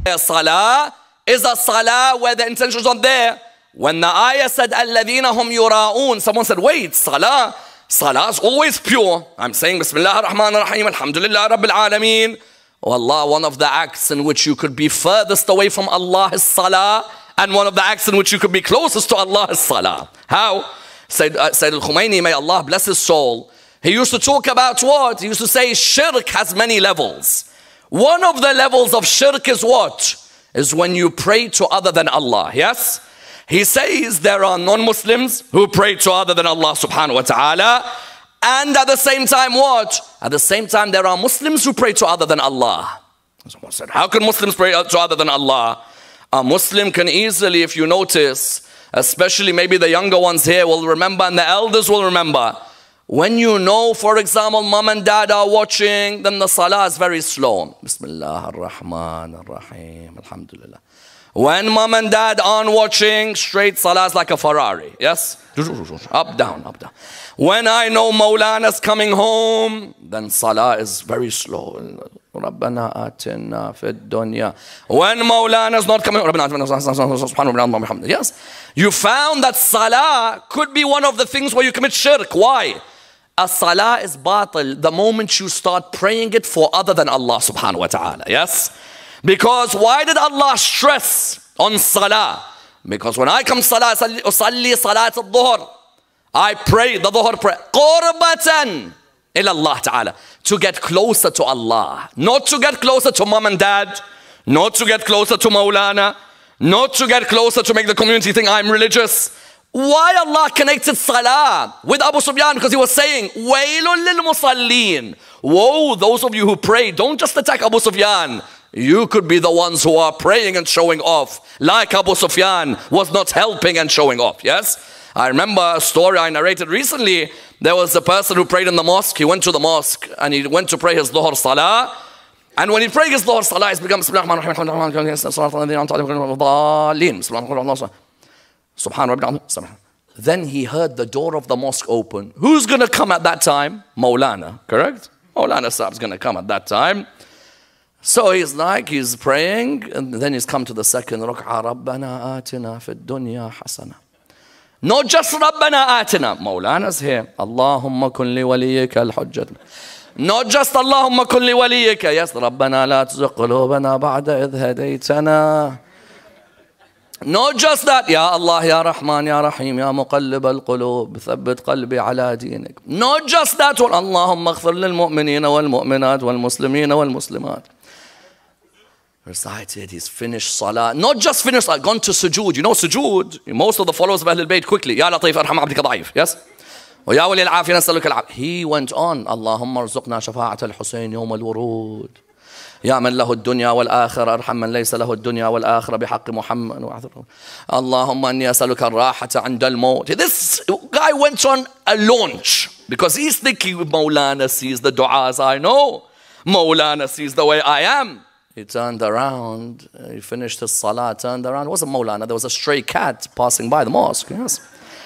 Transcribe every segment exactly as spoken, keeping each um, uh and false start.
Salah is a salah where the intention is not there. When the ayah said, الَّذِينَ هُمْ يُرَاءُونَ, someone said, wait, salah, salah is always pure. I'm saying, Bismillah ar-Rahman ar-Rahim, Alhamdulillah Rabbil Alameen. Oh Allah, one of the acts in which you could be furthest away from Allah is salah, and one of the acts in which you could be closest to Allah is salah. How? Sayyid, uh, Sayyid al-Khumaini, may Allah bless his soul, he used to talk about what? He used to say shirk has many levels. One of the levels of shirk is what? Is when you pray to other than Allah, yes? He says there are non-Muslims who pray to other than Allah subhanahu wa ta'ala. And at the same time what? At the same time there are Muslims who pray to other than Allah. Someone said, how can Muslims pray to other than Allah? A Muslim can easily, if you notice, especially maybe the younger ones here will remember and the elders will remember. When you know, for example, mom and dad are watching, then the salah is very slow. Bismillah ar-Rahman ar-Rahim, Alhamdulillah. When mom and dad aren't watching, straight salah is like a Ferrari, yes? Up, down, up, down. When I know Mawlana's coming home, then salah is very slow. Rabbana atina fid dunya. When Mawlana's not coming, yes? You found that salah could be one of the things where you commit shirk. Why? A salah is batil the moment you start praying it for other than Allah subhanahu wa ta'ala, yes? Because why did Allah stress on salah? Because when I come salah, usalli salat al-dhuhr, I pray the dhuhr prayer, qurbatan ila Allah ta'ala, to get closer to Allah, not to get closer to mom and dad, not to get closer to Mawlana, not to get closer to make the community think I'm religious. Why Allah connected salah with Abu Sufyan? Because he was saying, waylun lil musallin. Woe, those of you who pray, don't just attack Abu Sufyan. You could be the ones who are praying and showing off, like Abu Sufyan was not helping and showing off, yes? I remember a story I narrated recently. There was a person who prayed in the mosque. He went to the mosque and he went to pray his dhuhr salah. And when he prayed his dhuhr salah, he becomes then he heard the door of the mosque open. Who's going to come at that time? Mawlana, correct? Mawlana Sahib's going to come at that time. So he's like, he's praying, and then he's come to the second rak'ah. Rabbana atina fid dunya hasana. Not just Rabbana atina. Mawlana's here. Allahumma kun li waliyika al-hujjat. Not just Allahumma kun li waliyika. Yes, Rabbana la tuzigh qulubana ba'da idh hadaytana. Not just that. Ya Allah, Ya Rahman, Ya Rahim, Ya Muqallib al-Qulub, thabbit qalbi ala dinik. Not just that. Allahumma aghfir lil mu'minina wal mu'minat wal muslimina wal muslimat. Recited, he's finished salah. Not just finished, I've gone to sujood. You know sujood, most of the followers of Ahlul Bayt quickly. Ya Latif, arham abdika da'if. Yes? وَيَا وَلِي الْعَافِيَ نَسْأَلُكَ الْعَافِيَ. He went on. Allahumma arzuqna shafa'at al-Husayn yawm al-wurud. Ya man lahu ad-dunya wal-akhirah arham man laysa lahu ad-dunya wal-akhirah bihaqqi Muhammad. Allahumma anni as'aluka ar-rahata 'inda al-maut. This guy went on a launch because he's thinking Mawlana sees the du'as I know. Mawlana sees the way I am. He turned around, he finished his salah, turned around. It wasn't Mawlana, there was a stray cat passing by the mosque. Yes.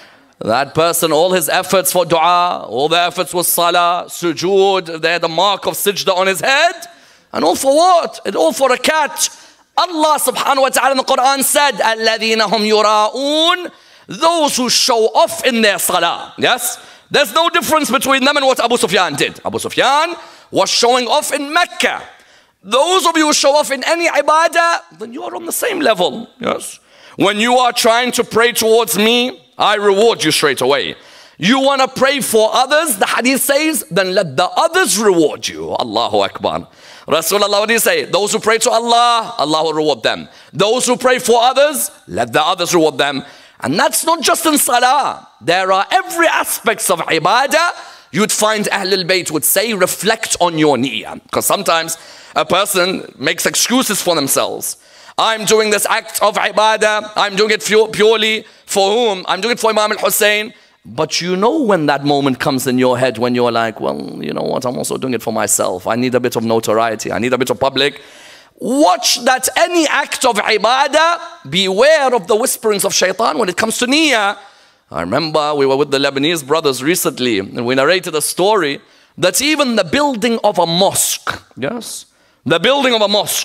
That person, all his efforts for dua, all the efforts was salah, sujood, they had the mark of sajda on his head. And all for what? And all for a cat. Allah subhanahu wa ta'ala in the Quran said, الَّذِينَ هُمْ يُرَاءُونَ, those who show off in their salah. Yes? There's no difference between them and what Abu Sufyan did. Abu Sufyan was showing off in Mecca. Those of you who show off in any ibadah, then you are on the same level. Yes. When you are trying to pray towards me, I reward you straight away. You want to pray for others, the hadith says, then let the others reward you. Allahu Akbar. Rasulullah, what do you say? Those who pray to Allah, Allah will reward them. Those who pray for others, let the others reward them. And that's not just in salah. There are every aspects of ibadah. You'd find Ahlul Bayt would say, reflect on your niyyah. Because sometimes a person makes excuses for themselves. I'm doing this act of ibadah. I'm doing it purely for whom? I'm doing it for Imam al-Hussein. But you know when that moment comes in your head when you're like, well, you know what? I'm also doing it for myself. I need a bit of notoriety. I need a bit of public. Watch that any act of ibadah, beware of the whisperings of shaitan when it comes to niyyah. I remember we were with the Lebanese brothers recently and we narrated a story that even the building of a mosque, yes, the building of a mosque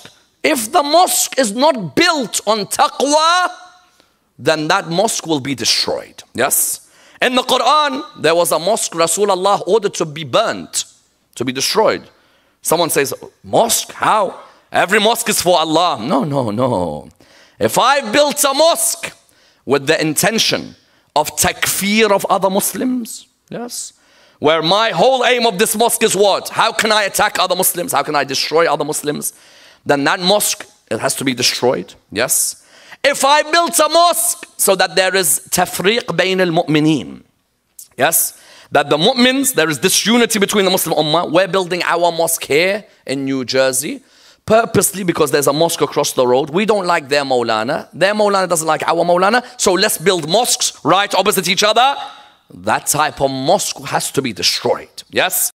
If the mosque is not built on taqwa, then that mosque will be destroyed. Yes? In the Quran, there was a mosque Rasulullah ordered to be burnt, to be destroyed. Someone says, mosque? How? Every mosque is for Allah. No, no, no. If I built a mosque with the intention of takfir of other Muslims, yes, where my whole aim of this mosque is what? How can I attack other Muslims? How can I destroy other Muslims? Then that mosque, it has to be destroyed. Yes. If I built a mosque so that there is tafriq bayn al-mu'mineen, yes, that the mu'mins, there is disunity between the Muslim ummah. We're building our mosque here in New Jersey purposely because there's a mosque across the road. We don't like their Maulana. Their Maulana doesn't like our Maulana. So let's build mosques right opposite each other. That type of mosque has to be destroyed. Yes.